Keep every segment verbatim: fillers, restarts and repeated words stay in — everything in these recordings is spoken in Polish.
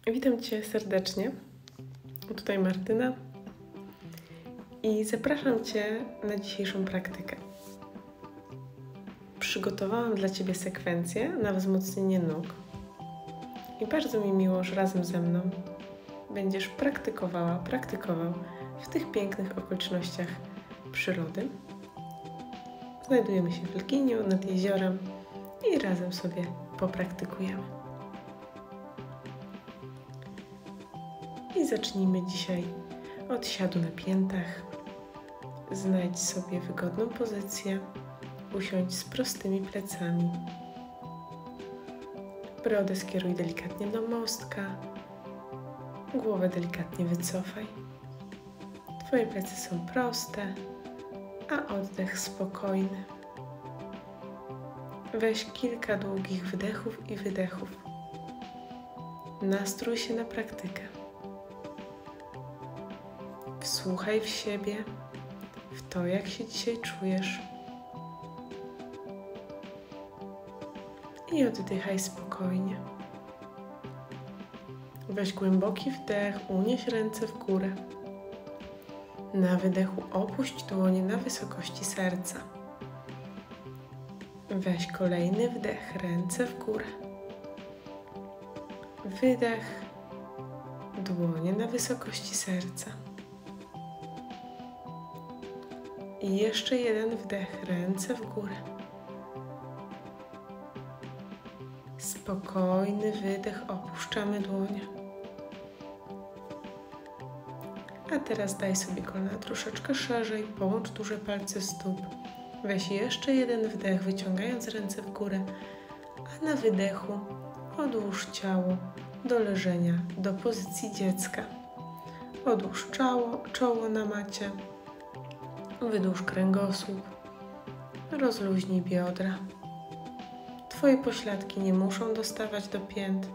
Witam Cię serdecznie. Tutaj Martyna i zapraszam Cię na dzisiejszą praktykę. Przygotowałam dla Ciebie sekwencję na wzmocnienie nóg i bardzo mi miło, że razem ze mną będziesz praktykowała, praktykował w tych pięknych okolicznościach przyrody. Znajdujemy się w Leginiu nad jeziorem i razem sobie popraktykujemy. I zacznijmy dzisiaj od siadu na piętach. Znajdź sobie wygodną pozycję. Usiądź z prostymi plecami. Brodę skieruj delikatnie do mostka. Głowę delikatnie wycofaj. Twoje plecy są proste, a oddech spokojny. Weź kilka długich wdechów i wydechów. Nastrój się na praktykę. Wsłuchaj w siebie, w to, jak się dzisiaj czujesz. I oddychaj spokojnie. Weź głęboki wdech, unieś ręce w górę. Na wydechu opuść dłonie na wysokości serca. Weź kolejny wdech, ręce w górę. Wydech, dłonie na wysokości serca. I jeszcze jeden wdech, ręce w górę. Spokojny wydech, opuszczamy dłonie. A teraz daj sobie kolana troszeczkę szerzej, połącz duże palce stóp. Weź jeszcze jeden wdech, wyciągając ręce w górę, a na wydechu odłóż ciało do leżenia, do pozycji dziecka. Odłóż czoło, czoło na macie. Wydłuż kręgosłup, rozluźnij biodra. Twoje pośladki nie muszą dostawać do pięt.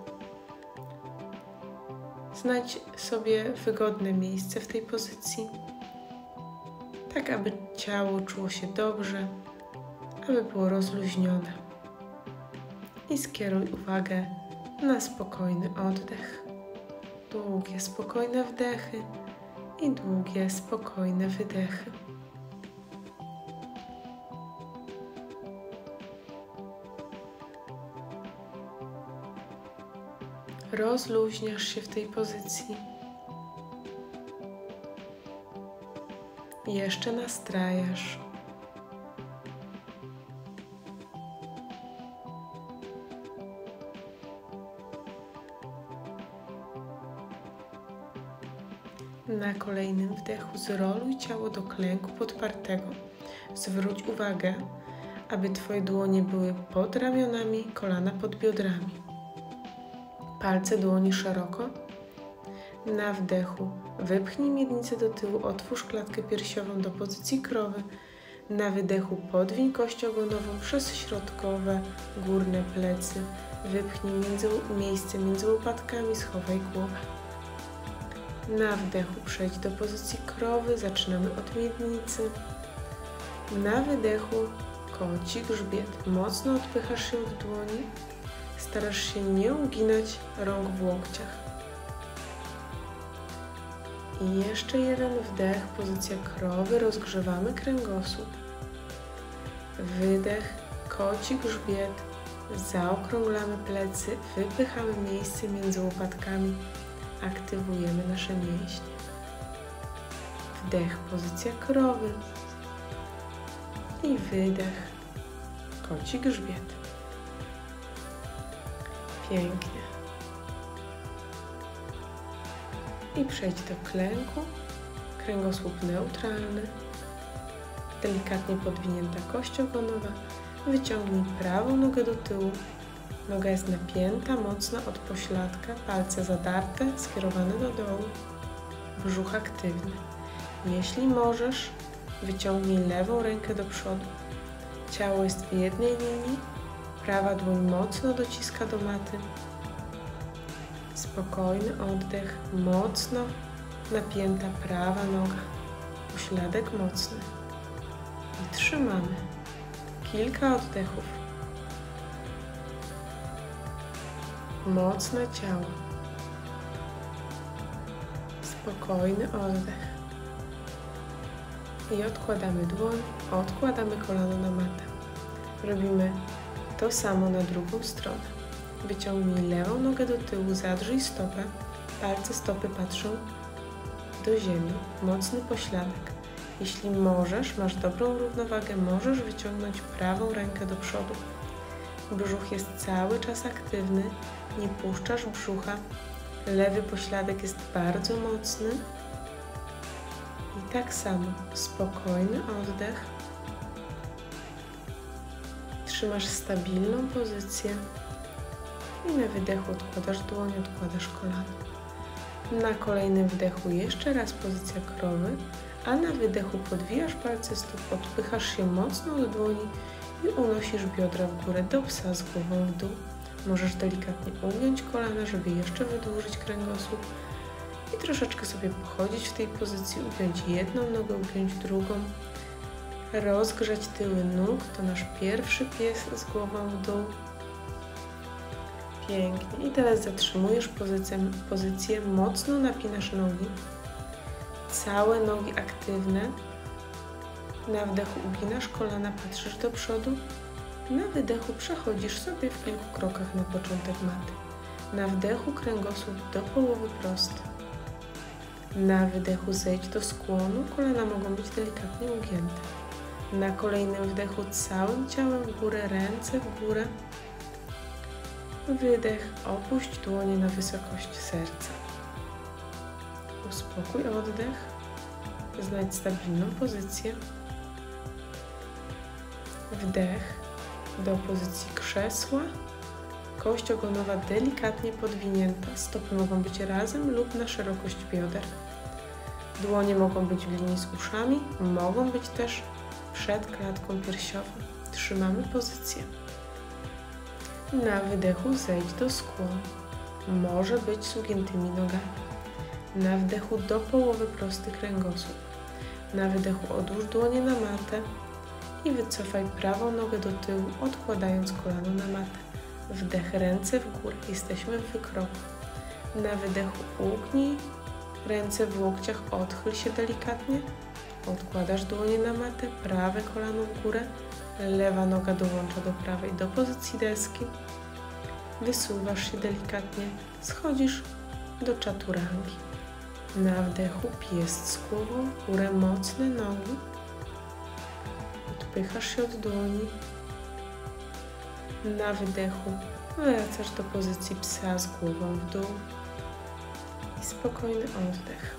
Znajdź sobie wygodne miejsce w tej pozycji, tak aby ciało czuło się dobrze, aby było rozluźnione. I skieruj uwagę na spokojny oddech. Długie, spokojne wdechy i długie, spokojne wydechy. Rozluźniasz się w tej pozycji. Jeszcze nastrajasz. Na kolejnym wdechu zroluj ciało do klęku podpartego. Zwróć uwagę, aby Twoje dłonie były pod ramionami, kolana pod biodrami. Palce dłoni szeroko. Na wdechu wypchnij miednicę do tyłu, otwórz klatkę piersiową do pozycji krowy. Na wydechu podwiń kość ogonową przez środkowe, górne plecy. Wypchnij między, miejsce między łopatkami, schowaj głowę. Na wdechu przejdź do pozycji krowy, zaczynamy od miednicy. Na wydechu koci grzbiet. Mocno odpychasz się od dłoni. Starasz się nie uginać rąk w łokciach. I jeszcze jeden wdech, pozycja krowy, rozgrzewamy kręgosłup. Wydech, koci grzbiet, zaokrąglamy plecy, wypychamy miejsce między łopatkami, aktywujemy nasze mięśnie. Wdech, pozycja krowy i wydech, koci grzbiet. Pięknie. I przejdź do klęku, kręgosłup neutralny, delikatnie podwinięta kość ogonowa. Wyciągnij prawą nogę do tyłu. Noga jest napięta mocno od pośladka, palce zadarte, skierowane do dołu. Brzuch aktywny. Jeśli możesz, wyciągnij lewą rękę do przodu. Ciało jest w jednej linii. Prawa dłoń mocno dociska do maty. Spokojny oddech, mocno napięta prawa noga. Pośladek mocny. I trzymamy. Kilka oddechów. Mocne ciało. Spokojny oddech. I odkładamy dłoń, odkładamy kolano na matę. Robimy to samo na drugą stronę. Wyciągnij lewą nogę do tyłu, zadrzyj stopę. Palce stopy patrzą do ziemi. Mocny pośladek. Jeśli możesz, masz dobrą równowagę, możesz wyciągnąć prawą rękę do przodu. Brzuch jest cały czas aktywny, nie puszczasz brzucha. Lewy pośladek jest bardzo mocny. I tak samo, spokojny oddech. Trzymasz stabilną pozycję. I na wydechu odkładasz dłoń, odkładasz kolano. Na kolejnym wdechu jeszcze raz pozycja krowy, a na wydechu podwijasz palce stóp, odpychasz się mocno od dłoni i unosisz biodra w górę do psa z głową w dół. Możesz delikatnie ugiąć kolana, żeby jeszcze wydłużyć kręgosłup i troszeczkę sobie pochodzić w tej pozycji, ugiąć jedną nogę, ugiąć drugą, rozgrzać tyły nóg, to nasz pierwszy pies z głową w dół. Pięknie. I teraz zatrzymujesz pozycję, pozycję, mocno napinasz nogi, całe nogi aktywne. Na wdechu uginasz kolana, patrzysz do przodu. Na wydechu przechodzisz sobie w kilku krokach na początek maty. Na wdechu kręgosłup do połowy prosty. Na wydechu zejdź do skłonu, kolana mogą być delikatnie ugięte. Na kolejnym wdechu całym ciałem w górę, ręce w górę. Wydech, opuść dłonie na wysokość serca. Uspokój oddech, znajdź stabilną pozycję. Wdech do pozycji krzesła, kość ogonowa delikatnie podwinięta, stopy mogą być razem lub na szerokość bioder. Dłonie mogą być w linii z uszami, mogą być też przed klatką piersiową. Trzymamy pozycję. Na wydechu zejdź do skłonu. Może być z ugiętymi nogami. Na wdechu do połowy prosty kręgosłup. Na wydechu odłóż dłonie na matę i wycofaj prawą nogę do tyłu, odkładając kolano na matę. Wdech, ręce w górę. Jesteśmy w wykroku. Na wydechu ugnij ręce w łokciach, odchyl się delikatnie. Odkładasz dłonie na matę, prawe kolano w górę. Lewa noga dołącza do prawej do pozycji deski. Wysuwasz się delikatnie, schodzisz do czaturangi. Na wdechu pies z głową w górę, mocne nogi. Odpychasz się od dłoni. Na wydechu wracasz do pozycji psa z głową w dół. I spokojny oddech.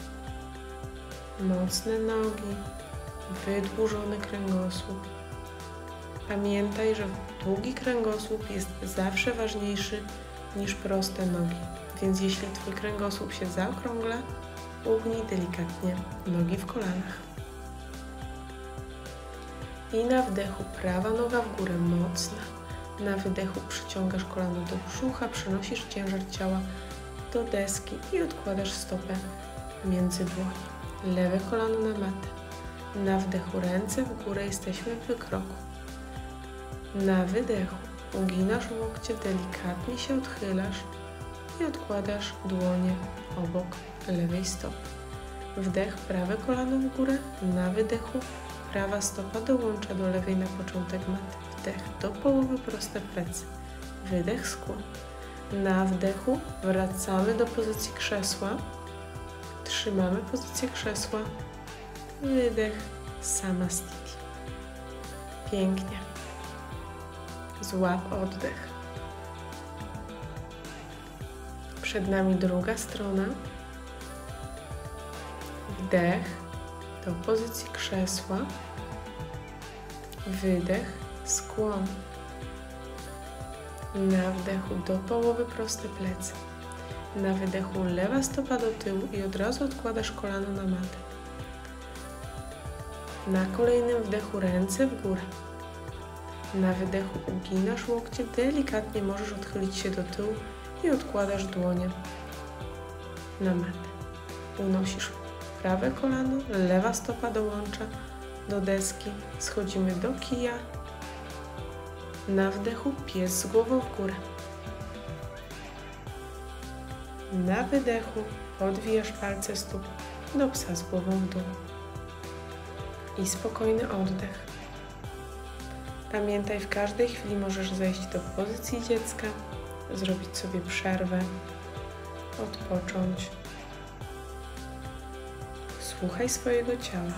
Mocne nogi, wydłużony kręgosłup. Pamiętaj, że długi kręgosłup jest zawsze ważniejszy niż proste nogi, więc jeśli Twój kręgosłup się zaokrągla, ugnij delikatnie nogi w kolanach. I na wdechu prawa noga w górę, mocna. Na wydechu przyciągasz kolano do brzucha, przenosisz ciężar ciała do deski i odkładasz stopę między dłoni. Lewe kolano na matę. Na wdechu ręce w górę, jesteśmy w wykroku. Na wydechu uginasz łokcie, delikatnie się odchylasz i odkładasz dłonie obok lewej stopy. Wdech, prawe kolano w górę. Na wydechu prawa stopa dołącza do lewej na początek maty. Wdech do połowy, proste plecy. Wydech, skłon. Na wdechu wracamy do pozycji krzesła. Trzymamy pozycję krzesła. Wydech, samastiti. Pięknie. Złap oddech. Przed nami druga strona. Wdech do pozycji krzesła. Wydech, skłon. Na wdechu do połowy proste plecy. Na wydechu lewa stopa do tyłu i od razu odkładasz kolano na matę. Na kolejnym wdechu ręce w górę. Na wydechu uginasz łokcie, delikatnie możesz odchylić się do tyłu i odkładasz dłonie na matę. Unosisz prawe kolano, lewa stopa dołącza do deski. Schodzimy do kija. Na wdechu pies z głową w górę. Na wydechu podwijasz palce stóp do psa z głową w dół. I spokojny oddech. Pamiętaj, w każdej chwili możesz zejść do pozycji dziecka, zrobić sobie przerwę, odpocząć. Słuchaj swojego ciała.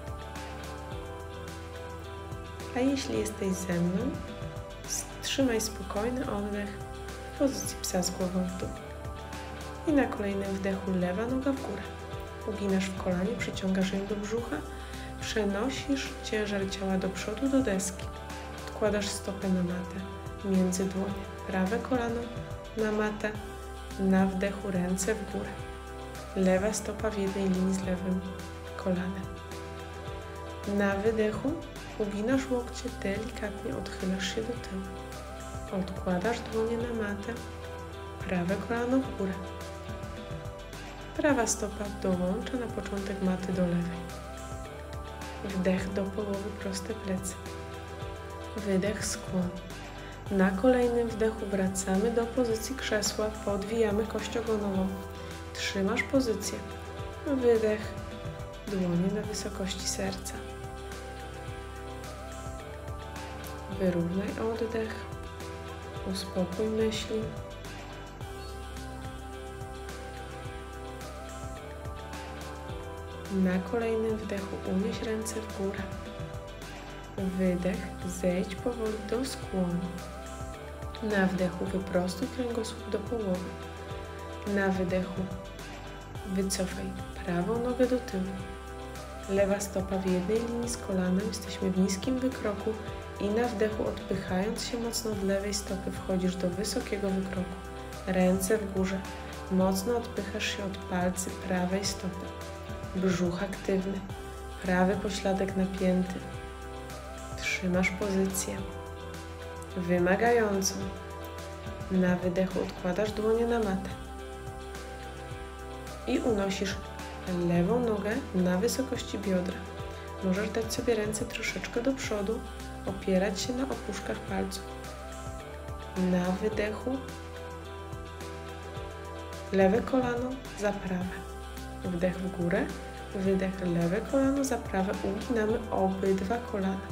A jeśli jesteś ze mną, trzymaj spokojny oddech w pozycji psa z głową w dół. I na kolejnym wdechu lewa noga w górę. Uginasz w kolanie, przyciągasz ją do brzucha, przenosisz ciężar ciała do przodu, do deski. Odkładasz stopę na matę, między dłonie. Prawe kolano na matę, na wdechu ręce w górę. Lewa stopa w jednej linii z lewym kolanem. Na wydechu uginasz łokcie, delikatnie odchylasz się do tyłu. Odkładasz dłonie na matę, prawe kolano w górę. Prawa stopa dołącza na początek maty do lewej. Wdech do połowy, proste plecy. Wydech, skłon. Na kolejnym wdechu wracamy do pozycji krzesła, podwijamy kość ogonową. Trzymasz pozycję. Wydech, dłonie na wysokości serca. Wyrównaj oddech, uspokój myśli. Na kolejnym wdechu unieś ręce w górę. Wydech, zejdź powoli do skłonu. Na wdechu wyprostuj kręgosłup do połowy. Na wydechu wycofaj prawą nogę do tyłu. Lewa stopa w jednej linii z kolanem, jesteśmy w niskim wykroku i na wdechu odpychając się mocno od lewej stopy wchodzisz do wysokiego wykroku. Ręce w górze. Mocno odpychasz się od palcy prawej stopy. Brzuch aktywny. Prawy pośladek napięty. Trzymasz pozycję wymagającą. Na wydechu odkładasz dłonie na matę i unosisz lewą nogę na wysokości biodra. Możesz dać sobie ręce troszeczkę do przodu, opierać się na opuszkach palców. Na wydechu lewe kolano za prawe. Wdech w górę, wydech, lewe kolano za prawe. Uginamy obydwa kolana.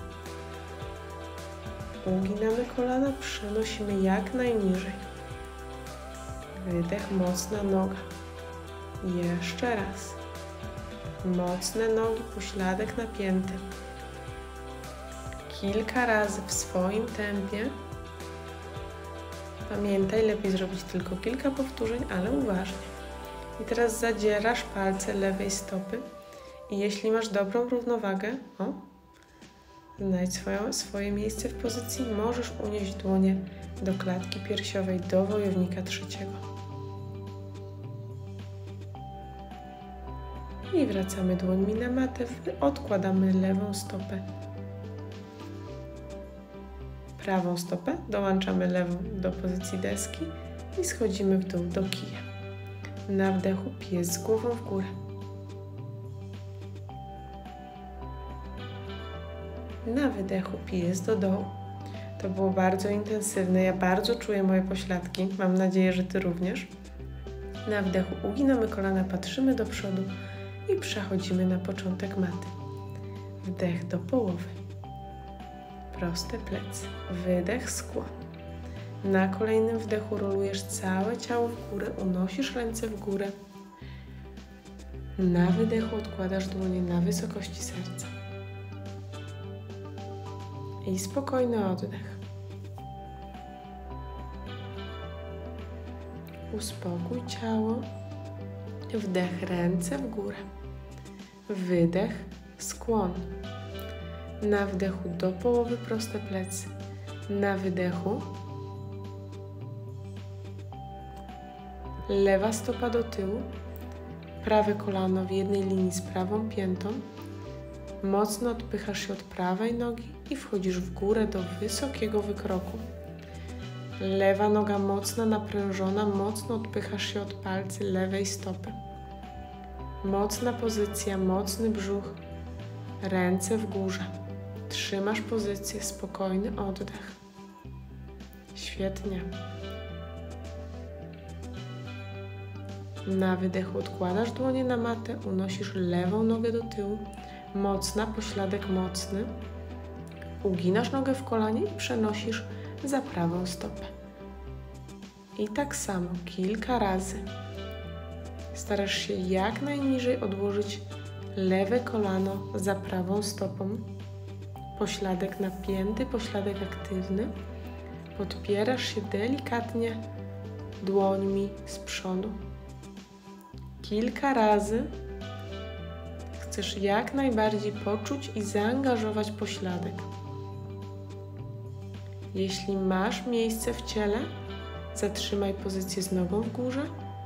Uginamy kolana, przenosimy jak najniżej. Wydech, mocna noga. Jeszcze raz. Mocne nogi, pośladek napięty. Kilka razy w swoim tempie. Pamiętaj, lepiej zrobić tylko kilka powtórzeń, ale uważnie. I teraz zadzierasz palce lewej stopy i jeśli masz dobrą równowagę, o, znajdź swoje, swoje miejsce w pozycji, możesz unieść dłonie do klatki piersiowej, do wojownika trzeciego. I wracamy dłońmi na matę, odkładamy lewą stopę. Prawą stopę, dołączamy lewą do pozycji deski i schodzimy w dół do kija. Na wdechu pies z głową w górę. Na wydechu pies do dołu. To było bardzo intensywne, ja bardzo czuję moje pośladki, mam nadzieję, że Ty również. Na wdechu uginamy kolana, patrzymy do przodu i przechodzimy na początek maty. Wdech do połowy. Proste plecy. Wydech, skłon. Na kolejnym wdechu rolujesz całe ciało w górę, unosisz ręce w górę. Na wydechu odkładasz dłonie na wysokości serca. I spokojny oddech. Uspokój ciało. Wdech, ręce w górę. Wydech, skłon. Na wdechu do połowy proste plecy. Na wydechu lewa stopa do tyłu, prawe kolano w jednej linii z prawą piętą. Mocno odpychasz się od prawej nogi i wchodzisz w górę do wysokiego wykroku. Lewa noga mocno naprężona, mocno odpychasz się od palcy lewej stopy. Mocna pozycja, mocny brzuch, ręce w górze. Trzymasz pozycję, spokojny oddech. Świetnie. Na wydechu odkładasz dłonie na matę, unosisz lewą nogę do tyłu, mocna, pośladek mocny. Uginasz nogę w kolanie i przenosisz za prawą stopę. I tak samo kilka razy. Starasz się jak najniżej odłożyć lewe kolano za prawą stopą. Pośladek napięty, pośladek aktywny. Podpierasz się delikatnie dłońmi z przodu. Kilka razy chcesz jak najbardziej poczuć i zaangażować pośladek. Jeśli masz miejsce w ciele, zatrzymaj pozycję z nogą w górze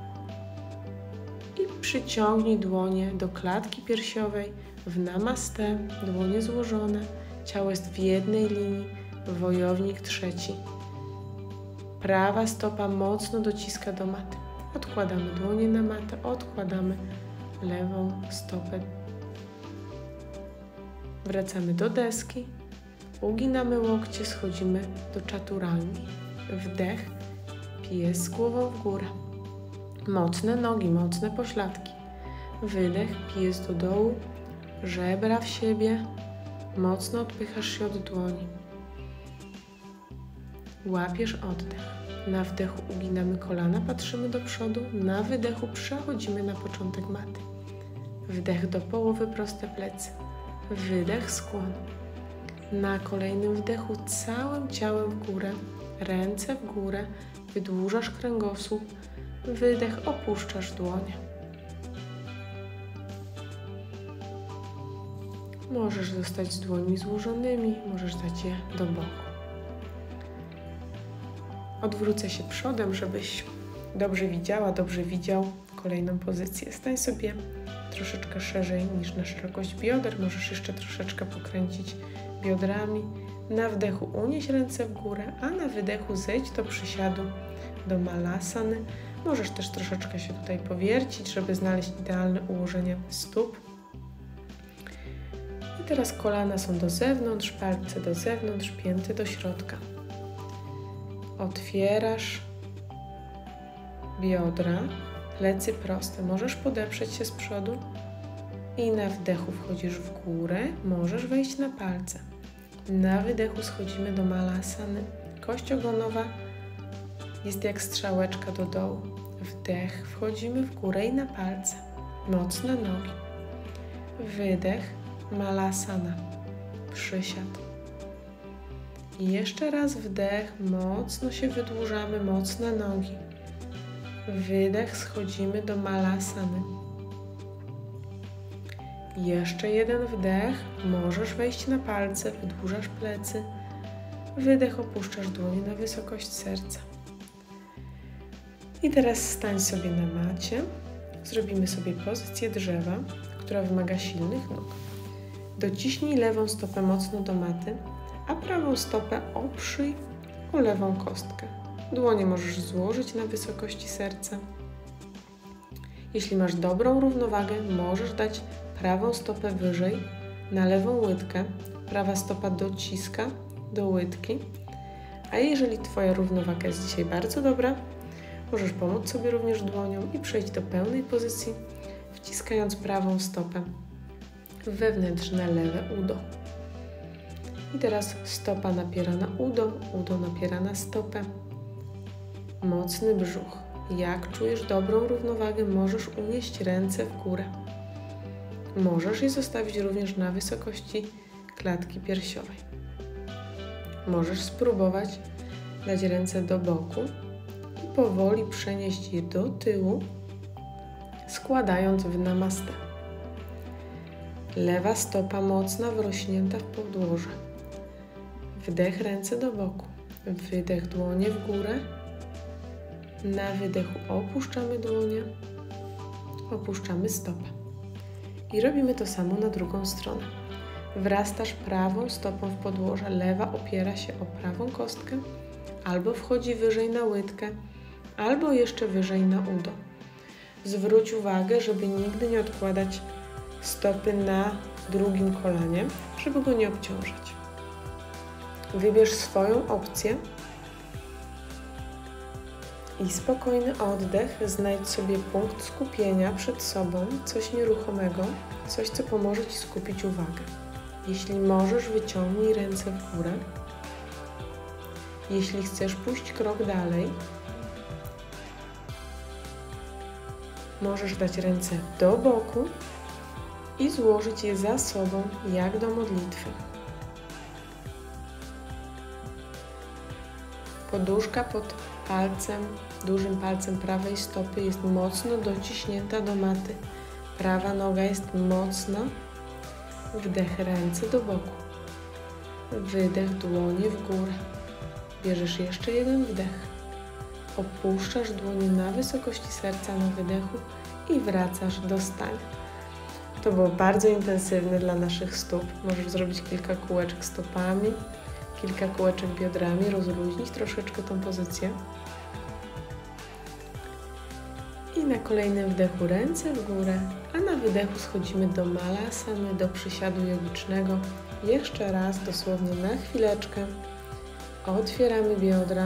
i przyciągnij dłonie do klatki piersiowej w namaste, dłonie złożone, ciało jest w jednej linii, wojownik trzeci. Prawa stopa mocno dociska do maty. Odkładamy dłonie na matę, odkładamy lewą stopę. Wracamy do deski, uginamy łokcie, schodzimy do czaturangi. Wdech, pies z głową w górę. Mocne nogi, mocne pośladki. Wydech, pies do dołu, żebra w siebie. Mocno odpychasz się od dłoni. Łapiesz oddech. Na wdechu uginamy kolana, patrzymy do przodu. Na wydechu przechodzimy na początek maty. Wdech do połowy, proste plecy. Wydech, skłon. Na kolejnym wdechu całym ciałem w górę, ręce w górę, wydłużasz kręgosłup. Wydech, opuszczasz dłonie. Możesz zostać z dłońmi złożonymi, możesz dać je do boku. Odwrócę się przodem, żebyś dobrze widziała, dobrze widział kolejną pozycję. Stań sobie troszeczkę szerzej niż na szerokość bioder. Możesz jeszcze troszeczkę pokręcić biodrami. Na wdechu unieś ręce w górę, a na wydechu zejdź do przysiadu, do malasany. Możesz też troszeczkę się tutaj powiercić, żeby znaleźć idealne ułożenie stóp. I teraz kolana są do zewnątrz, palce do zewnątrz, pięty do środka. Otwierasz biodra, plecy proste. Możesz podeprzeć się z przodu i na wdechu wchodzisz w górę. Możesz wejść na palce. Na wydechu schodzimy do malasany. Kość ogonowa jest jak strzałeczka do dołu. Wdech, wchodzimy w górę i na palce. Mocne nogi. Wydech, malasana. Przysiad. I jeszcze raz wdech, mocno się wydłużamy, mocne nogi. Wydech, schodzimy do malasany. Jeszcze jeden wdech, możesz wejść na palce, wydłużasz plecy. Wydech, opuszczasz dłonie na wysokość serca. I teraz stań sobie na macie. Zrobimy sobie pozycję drzewa, która wymaga silnych nóg. Dociśnij lewą stopę mocno do maty, a prawą stopę oprzyj o lewą kostkę. Dłonie możesz złożyć na wysokości serca. Jeśli masz dobrą równowagę, możesz dać prawą stopę wyżej na lewą łydkę. Prawa stopa dociska do łydki. A jeżeli Twoja równowaga jest dzisiaj bardzo dobra, możesz pomóc sobie również dłonią i przejść do pełnej pozycji, wciskając prawą stopę w wewnętrzne lewe udo. I teraz stopa napiera na udo, udo napiera na stopę. Mocny brzuch. Jak czujesz dobrą równowagę, możesz unieść ręce w górę. Możesz je zostawić również na wysokości klatki piersiowej. Możesz spróbować dać ręce do boku i powoli przenieść je do tyłu, składając w namaste. Lewa stopa mocna, wrośnięta w podłoże. Wdech, ręce do boku. Wydech, dłonie w górę. Na wydechu opuszczamy dłonie, opuszczamy stopę. I robimy to samo na drugą stronę. Wrastasz prawą stopą w podłoże, lewa opiera się o prawą kostkę, albo wchodzi wyżej na łydkę, albo jeszcze wyżej na udo. Zwróć uwagę, żeby nigdy nie odkładać stopy na drugim kolanie, żeby go nie obciążać. Wybierz swoją opcję I spokojny oddech, znajdź sobie punkt skupienia przed sobą, coś nieruchomego, coś, co pomoże Ci skupić uwagę. Jeśli możesz, wyciągnij ręce w górę. Jeśli chcesz pójść krok dalej, możesz dać ręce do boku i złożyć je za sobą, jak do modlitwy. Poduszka pod palcem, dużym palcem prawej stopy jest mocno dociśnięta do maty. Prawa noga jest mocna. Wdech, ręce do boku. Wydech, dłonie w górę. Bierzesz jeszcze jeden wdech. Opuszczasz dłonie na wysokości serca na wydechu i wracasz do stania. To było bardzo intensywne dla naszych stóp. Możesz zrobić kilka kółeczek stopami, kilka kółeczek biodrami, rozluźnić troszeczkę tą pozycję. I na kolejnym wdechu ręce w górę, a na wydechu schodzimy do malasany, do przysiadu jogicznego. Jeszcze raz, dosłownie na chwileczkę. Otwieramy biodra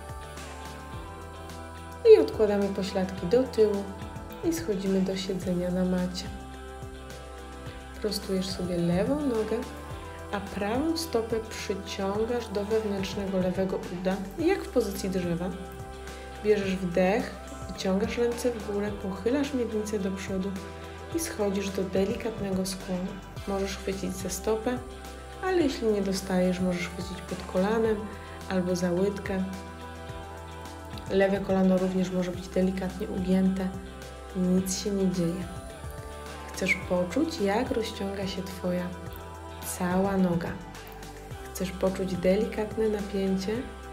i odkładamy pośladki do tyłu i schodzimy do siedzenia na macie. Prostujesz sobie lewą nogę, a prawą stopę przyciągasz do wewnętrznego lewego uda, jak w pozycji drzewa. Bierzesz wdech, wyciągasz ręce w górę, pochylasz miednicę do przodu i schodzisz do delikatnego skłonu. Możesz chwycić za stopę, ale jeśli nie dostajesz, możesz chwycić pod kolanem albo za łydkę. Lewe kolano również może być delikatnie ugięte. Nic się nie dzieje. Chcesz poczuć, jak rozciąga się Twoja cała noga. Chcesz poczuć delikatne napięcie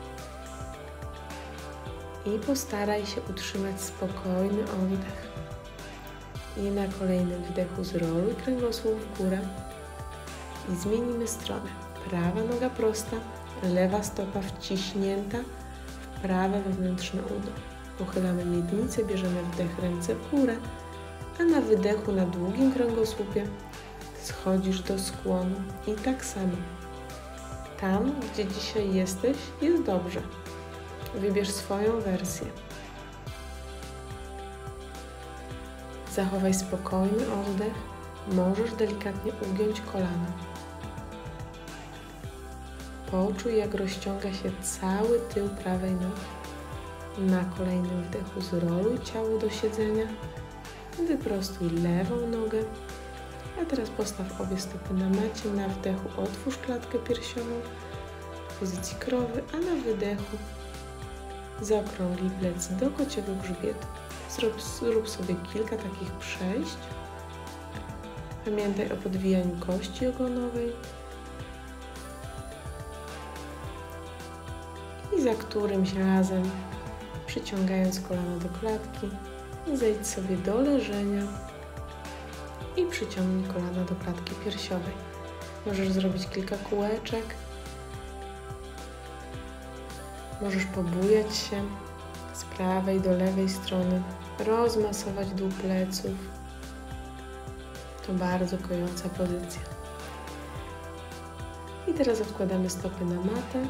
i postaraj się utrzymać spokojny oddech. I na kolejnym wdechu zroluj kręgosłup w górę i zmienimy stronę. Prawa noga prosta, lewa stopa wciśnięta w prawe wewnętrzne udo. Pochylamy miednicę, bierzemy wdech, ręce w górę, a na wydechu na długim kręgosłupie schodzisz do skłonu i tak samo. Tam, gdzie dzisiaj jesteś, jest dobrze. Wybierz swoją wersję. Zachowaj spokojny oddech. Możesz delikatnie ugiąć kolano. Poczuj, jak rozciąga się cały tył prawej nogi. Na kolejnym wdechu zroluj ciało do siedzenia. Wyprostuj lewą nogę. A teraz postaw obie stopy na macie. Na wdechu otwórz klatkę piersiową w pozycji krowy, a na wydechu zaokrąglij plecy do kociego grzbietu. Zrób, zrób sobie kilka takich przejść. Pamiętaj o podwijaniu kości ogonowej. I za którymś razem, przyciągając kolano do klatki, zejdź sobie do leżenia i przyciągnij kolana do klatki piersiowej. Możesz zrobić kilka kółeczek. Możesz pobujać się z prawej do lewej strony, rozmasować dół pleców. To bardzo kojąca pozycja. I teraz odkładamy stopy na matę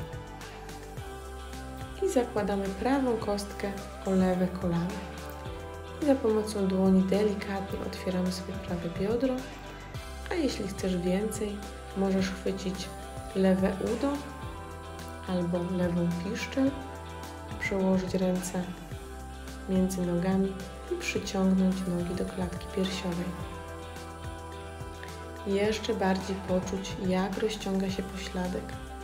i zakładamy prawą kostkę o lewe kolano. I za pomocą dłoni delikatnie otwieramy sobie prawe biodro, a jeśli chcesz więcej, możesz chwycić lewe udo albo lewą piszczel, przełożyć ręce między nogami i przyciągnąć nogi do klatki piersiowej. Jeszcze bardziej poczuć, jak rozciąga się pośladek.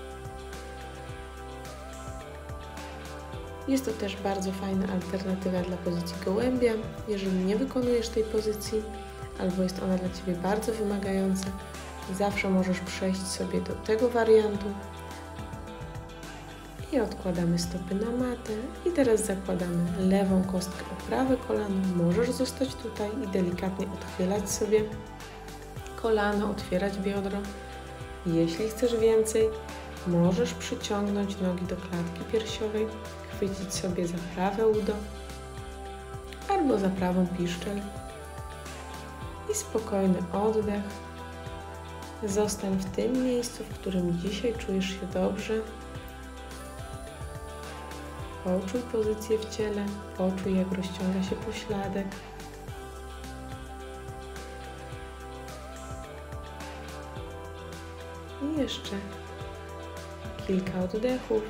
Jest to też bardzo fajna alternatywa dla pozycji gołębia. Jeżeli nie wykonujesz tej pozycji, albo jest ona dla Ciebie bardzo wymagająca, zawsze możesz przejść sobie do tego wariantu. I odkładamy stopy na matę. I teraz zakładamy lewą kostkę o prawe kolano. Możesz zostać tutaj i delikatnie odchylać sobie kolano, otwierać biodro. Jeśli chcesz więcej, możesz przyciągnąć nogi do klatki piersiowej, chwycić sobie za prawe udo albo za prawą piszczel i spokojny oddech. Zostań w tym miejscu, w którym dzisiaj czujesz się dobrze. Poczuj pozycję w ciele, poczuj, jak rozciąga się pośladek. I jeszcze kilka oddechów.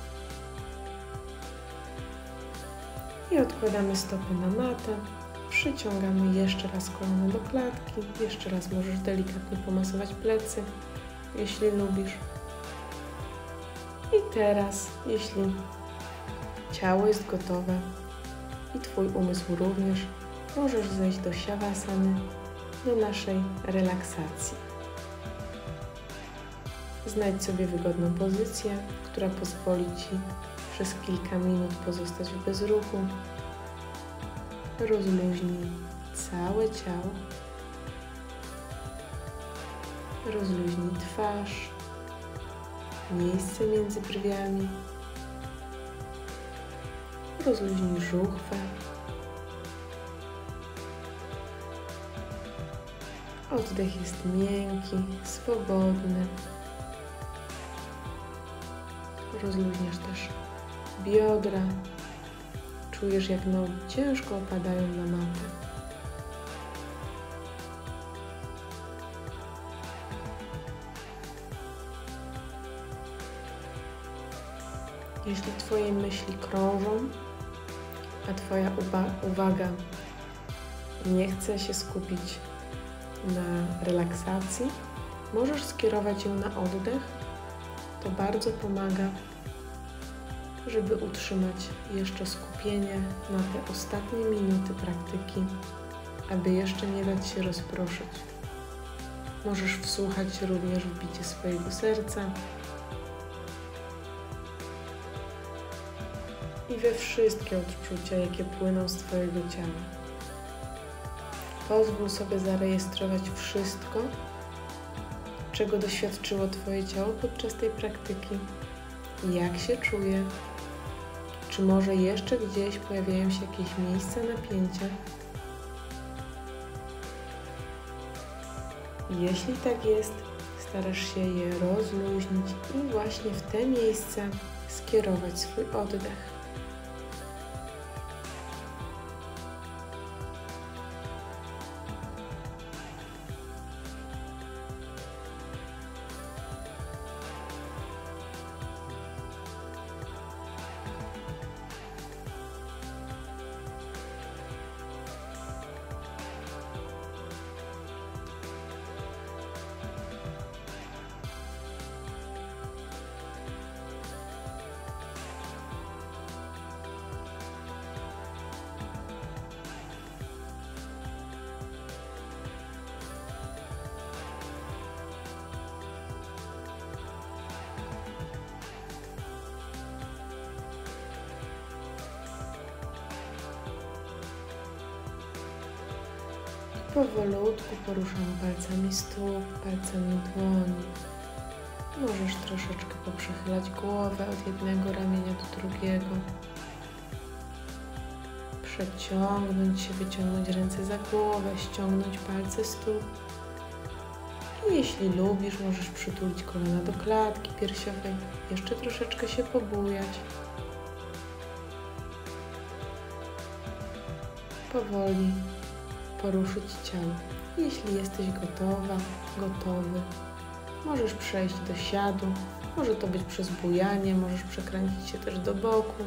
I odkładamy stopy na matę. Przyciągamy jeszcze raz kolano do klatki. Jeszcze raz możesz delikatnie pomasować plecy, jeśli lubisz. I teraz, jeśli ciało jest gotowe i Twój umysł również, możesz zejść do siavasany, do naszej relaksacji. Znajdź sobie wygodną pozycję, która pozwoli Ci przez kilka minut pozostać w bezruchu. Rozluźnij całe ciało. Rozluźnij twarz, miejsce między brwiami. Rozluźnij żuchwę. Oddech jest miękki, swobodny. Rozluźniasz też biodra. Czujesz, jak nogi ciężko opadają na matę. Jeśli Twoje myśli krążą, a Twoja uwaga nie chce się skupić na relaksacji, możesz skierować ją na oddech. To bardzo pomaga, żeby utrzymać jeszcze skupienie na te ostatnie minuty praktyki, aby jeszcze nie dać się rozproszyć. Możesz wsłuchać również w bicie swojego serca i we wszystkie odczucia, jakie płyną z Twojego ciała. Pozwól sobie zarejestrować wszystko, czego doświadczyło Twoje ciało podczas tej praktyki. Jak się czuje? Czy może jeszcze gdzieś pojawiają się jakieś miejsca napięcia? Jeśli tak jest, starasz się je rozluźnić i właśnie w te miejsca skierować swój oddech. Powolutku poruszam palcami stóp, palcami dłoni. Możesz troszeczkę poprzechylać głowę od jednego ramienia do drugiego. Przeciągnąć się, wyciągnąć ręce za głowę, ściągnąć palce stóp. I jeśli lubisz, możesz przytulić kolana do klatki piersiowej, jeszcze troszeczkę się pobujać. Powoli poruszyć ciało. Jeśli jesteś gotowa, gotowy, możesz przejść do siadu. Może to być przez bujanie, możesz przekręcić się też do boku.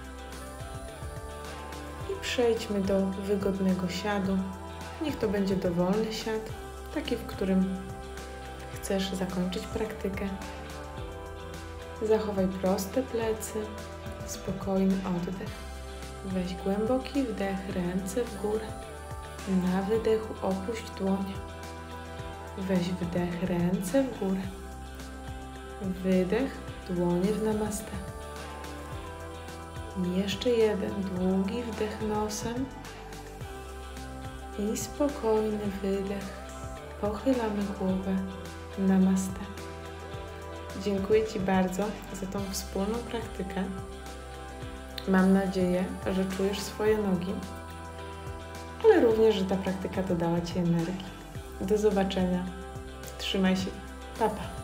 I przejdźmy do wygodnego siadu. Niech to będzie dowolny siad, taki, w którym chcesz zakończyć praktykę. Zachowaj proste plecy, spokojny oddech. Weź głęboki wdech, ręce w górę. Na wydechu opuść dłonie. Weź wdech, ręce w górę. Wydech, dłonie w namaste. I jeszcze jeden długi wdech nosem i spokojny wydech. Pochylamy głowę. Namaste. Dziękuję Ci bardzo za tą wspólną praktykę. Mam nadzieję, że czujesz swoje nogi, ale również, że ta praktyka dodała Ci energii. Do zobaczenia. Trzymaj się. Pa, pa.